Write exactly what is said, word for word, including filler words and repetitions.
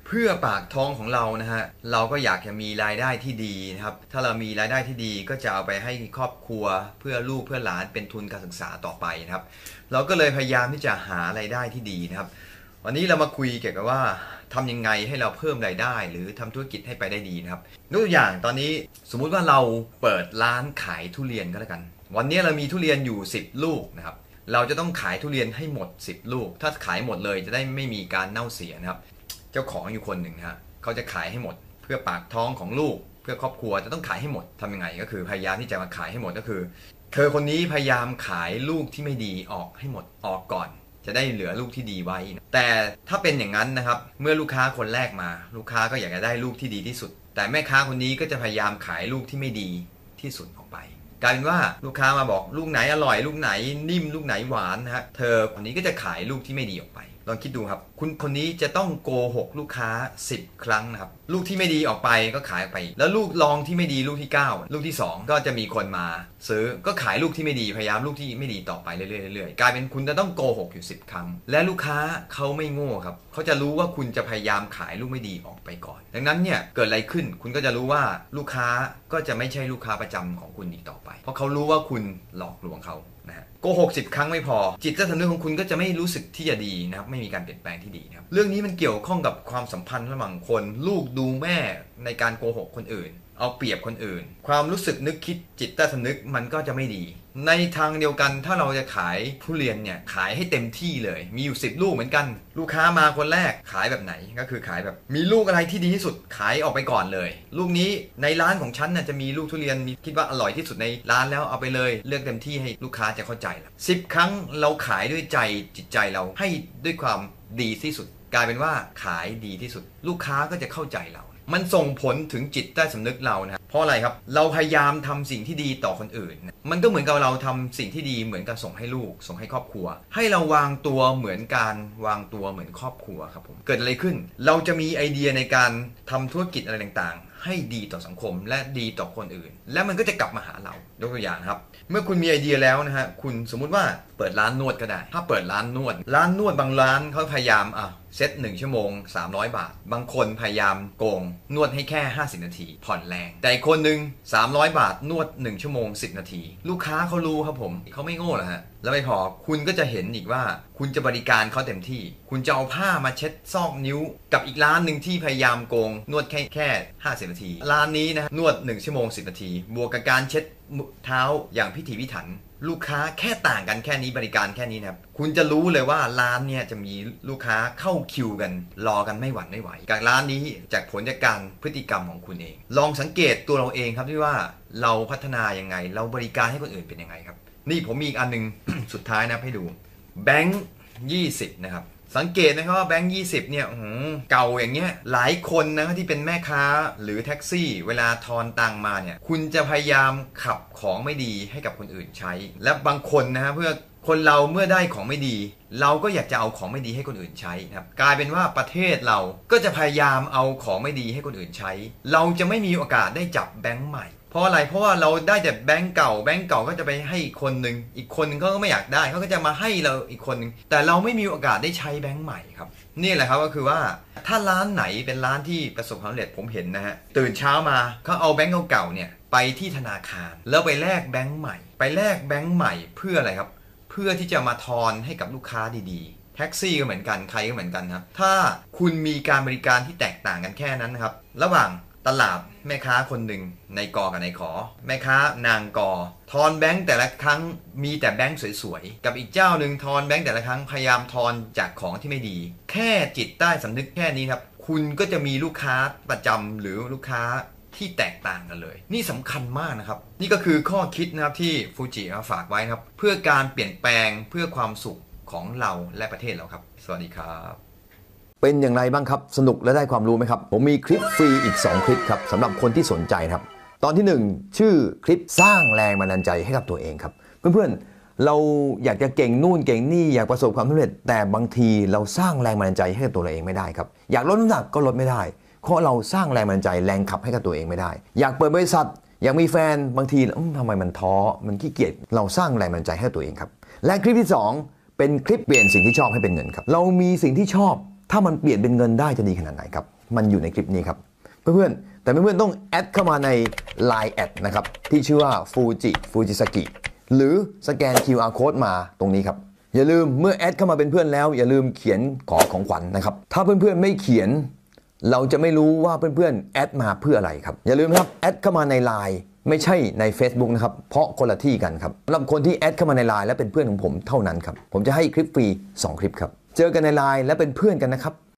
เพื่อปากท้องของเรานะฮะเราก็อยากจะมีรายได้ที่ดีนะครับถ้าเรามีรายได้ที่ดีก็จะเอาไปให้ครอบครัวเพื่อลูกเพื่อหลานเป็นทุนการศึกษาต่อไปนะครับเราก็เลยพยายามที่จะหารายได้ที่ดีนะครับวันนี้เรามาคุยเกี่ยวกับว่าทำยังไงให้เราเพิ่มรายได้หรือทำธุรกิจให้ไปได้ดีนะครับยกตัวอย่างตอนนี้สมมุติว่าเราเปิดร้านขายทุเรียนก็แล้วกันวันนี้เรามีทุเรียนอยู่สิบลูกนะครับเราจะต้องขายทุเรียนให้หมดสิบลูกถ้าขายหมดเลยจะได้ไม่มีการเน่าเสียนะครับเจ้าของอยู่คนหนึ่งฮะเขาจะขายให้หมดเพื่อปากท้องของลูกเพื่อครอบครัวจะต้องขายให้หมดทำยังไงก็คือพยายามที่จะมาขายให้หมดก็คือเธอคนนี้พยายามขายลูกที่ไม่ดีออกให้หมดออกก่อนจะได้เหลือลูกที่ดีไว้แต่ถ้าเป็นอย่างนั้นนะครับเมื่อลูกค้าคนแรกมาลูกค้าก็อยากจะได้ลูกที่ดีที่สุดแต่แม่ค้าคนนี้ก็จะพยายามขายลูกที่ไม่ดีที่สุดออกไปกลายเป็นว่าลูกค้ามาบอกลูกไหนอร่อยลูกไหนนิ่มลูกไหนหวานนะฮะเธอคนนี้ก็จะขายลูกที่ไม่ดีออกไปลองคิดดูครับคุณคนนี้จะต้องโกหกลูกค้าสิบครั้งนะครับลูกที่ไม่ดีออกไปก็ขายไปแล้วลูกรองที่ไม่ดีลูกที่เก้าลูกที่สองก็จะมีคนมาซื้อก็ขายลูกที่ไม่ดีพยายามลูกที่ไม่ดีต่อไปเรื่อยๆกลายเป็นคุณจะต้องโกหกอยู่สิบครั้งและลูกค้าเขาไม่โง่ครับเขาจะรู้ว่าคุณจะพยายามขายลูกไม่ดีออกไปก่อนดังนั้นเนี่ยเกิดอะไรขึ้นคุณก็จะรู้ว่าลูกค้าก็จะไม่ใช่ลูกค้าประจำของคุณอีกต่อไปเพราะเขารู้ว่าคุณหลอกลวงเขานะฮะโกหกสิบครั้งไม่พอจิตใต้สำนึกของคุณก็จะไม่รู้สึกที่จะดีนะครับไม่มีการเปลี่ยนแปลงที่ดีนะครับเรื่องนี้มันเกี่ยวข้องกับความสัมพันธ์ระหว่างคนลูกดูแม่ในการโกหกคนอื่นเอาเปรียบคนอื่นความรู้สึกนึกคิดจิตใต้สำนึกมันก็จะไม่ดีในทางเดียวกันถ้าเราจะขายทุเรียนเนี่ยขายให้เต็มที่เลยมีอยู่สิบลูกเหมือนกันลูกค้ามาคนแรกขายแบบไหนก็คือขายแบบมีลูกอะไรที่ดีที่สุดขายออกไปก่อนเลยลูกนี้ในร้านของฉันน่ะจะมีลูกทุเรียนมีคิดว่าอร่อยที่สุดในร้านแล้วเอาไปเลยเลือกเต็มที่ให้ลูกค้าจะเข้าใจละสิบครั้งเราขายด้วยใจจิตใจเราให้ด้วยความดีที่สุดกลายเป็นว่าขายดีที่สุดลูกค้าก็จะเข้าใจเรามันส่งผลถึงจิตใต้สำนึกเรานะเพราะอะไรครับเราพยายามทำสิ่งที่ดีต่อคนอื่นมันก็เหมือนกับเราทำสิ่งที่ดีเหมือนกับส่งให้ลูกส่งให้ครอบครัวให้เราวางตัวเหมือนการวางตัวเหมือนครอบครัวครับผมเกิดอะไรขึ้นเราจะมีไอเดียในการทำธุรกิจอะไรต่างๆให้ดีต่อสังคมและดีต่อคนอื่นและมันก็จะกลับมาหาเรายกตัวอย่างครับเมื่อคุณมีไอเดียแล้วนะฮะคุณสมมุติว่าเปิดร้านนวดก็ได้ถ้าเปิดร้านนวดร้านนวดบางร้านเขาพยายามอ่ะเซตหนึ่งชั่วโมงสามร้อยบาทบางคนพยายามโกงนวดให้แค่ห้าสิบนาทีผ่อนแรงแต่อีกคนนึงสามร้อยบาทนวดหนึ่งชั่วโมงสิบนาทีลูกค้าเขารู้ครับผมเขาไม่โง่หรอกฮะแล้วไม่พอคุณก็จะเห็นอีกว่าคุณจะบริการเขาเต็มที่คุณจะเอาผ้ามาเช็ดซอกนิ้วกับอีกร้านหนึ่งที่พยายามโกงนวดแค่แค่ห้าสิบนาทีร้านนี้นะนวดหนึ่งชั่วโมงสิบนาทีบวกกับการเช็ดเท้าอย่างพิถีพิถันลูกค้าแค่ต่างกันแค่นี้บริการแค่นี้นะครับคุณจะรู้เลยว่าร้านเนี่ยจะมีลูกค้าเข้าคิวกันรอกันไม่หวั่นไม่ไหวกับร้านนี้จากผลจากการพฤติกรรมของคุณเองลองสังเกตตัวเราเองครับที่ว่าเราพัฒนายังไงเราบริการให้คนอื่นเป็นยังไงครับนี่ผมมีอีกอันนึง สุดท้ายนะให้ดูแบงค์ยี่สิบนะครับสังเกตนะครับว่าแบงค์ยี่สิบเนี่ยเก่าอย่างเงี้ยหลายคนนะที่เป็นแม่ค้าหรือแท็กซี่เวลาทอนตังมาเนี่ยคุณจะพยายามขับของไม่ดีให้กับคนอื่นใช้และบางคนนะฮะเพื่อคนเราเมื่อได้ของไม่ดีเราก็อยากจะเอาของไม่ดีให้คนอื่นใช้นะครับกลายเป็นว่าประเทศเราก็จะพยายามเอาของไม่ดีให้คนอื่นใช้เราจะไม่มีโอกาสได้จับแบงค์ใหม่เพราะอะไรเพราะว่าเราได้แต่แบงก์เก่าแบงก์เก่าก็จะไปให้อีกคนนึงอีกคนนึงเขาก็ไม่อยากได้เขาก็จะมาให้เราอีกคนนึงแต่เราไม่มีโอกาสได้ใช้แบงก์ใหม่ครับนี่แหละครับก็คือว่าถ้าร้านไหนเป็นร้านที่ประสบความสำเร็จผมเห็นนะฮะตื่นเช้ามาเขาเอาแบงก์เก่าๆเนี่ยไปที่ธนาคารแล้วไปแลกแบงก์ใหม่ไปแลกแบงก์ใหม่เพื่ออะไรครับเพื่อที่จะมาทอนให้กับลูกค้าดีๆแท็กซี่ก็เหมือนกันใครก็เหมือนกันครับถ้าคุณมีการบริการที่แตกต่างกันแค่นั้นนะครับระหว่างตลาดแม่ค้าคนหนึ่งในกอกับในขอแม่ค้านางกอทอนแบงค์แต่ละครั้งมีแต่แบงค์สวยๆกับอีกเจ้าหนึ่งทอนแบงค์แต่ละครั้งพยายามทอนจากของที่ไม่ดีแค่จิตใต้สำนึกแค่นี้ครับคุณก็จะมีลูกค้าประจำหรือลูกค้าที่แตกต่างกันเลยนี่สำคัญมากนะครับนี่ก็คือข้อคิดนะครับที่ฟูจิฝากไว้นะครับเพื่อการเปลี่ยนแปลงเพื่อความสุขของเราและประเทศเราครับสวัสดีครับเป็นอย่างไรบ้างครับสนุกและได้ความรู้ไหมครับผมมีคลิปฟรีอีกสองคลิปครับสำหรับคนที่สนใจครับตอนที่หนึ่งชื่อคลิปสร้างแรงบันดาลใจให้กับตัวเองครับเพื่อนๆเราอยากจะเก่งนู่นเก่งนี่อยากประสบความสำเร็จแต่บางทีเราสร้างแรงบันดาลใจให้กับตัวเราเองไม่ได้ครับอยากลดน้ำหนักก็ลดไม่ได้เพราะเราสร้างแรงบันดาลใจแรงขับให้กับตัวเองไม่ได้อยากเปิดบริษัทอยากมีแฟนบางทีทำไมมันท้อมันขี้เกียจเราสร้างแรงบันดาลใจให้ตัวเองครับและคลิปที่สองเป็นคลิปเปลี่ยนสิ่งที่ชอบให้เป็นเงินครับเรามีสิ่งที่ชอบถ้ามันเปลี่ยนเป็นเงินได้จะดีขนาดไหนครับมันอยู่ในคลิปนี้ครับเพื่อนๆแต่เพื่อนๆต้องแอดเข้ามาใน ไลน์ แอดนะครับที่ชื่อว่าฟูจิฟูจิสกิหรือสแกน คิว อาร์ Code มาตรงนี้ครับอย่าลืมเมื่อแอดเข้ามาเป็นเพื่อนแล้วอย่าลืมเขียนขอของขวัญ นะครับถ้าเพื่อนๆไม่เขียนเราจะไม่รู้ว่าเพื่อนๆแอดมาเพื่ออะไรครับอย่าลืมนะครับแอดเข้ามาใน ไลน์ ไม่ใช่ใน Facebook นะครับเพราะคนละที่กันครับสำหรับคนที่แอดเข้ามาใน ไลน์ และเป็นเพื่อนของผมเท่านั้นครับผมจะให้คลิปฟรีสองคลิปครับเจอกันใน ไลน์ และเป็นเพื่อนกันนะครับ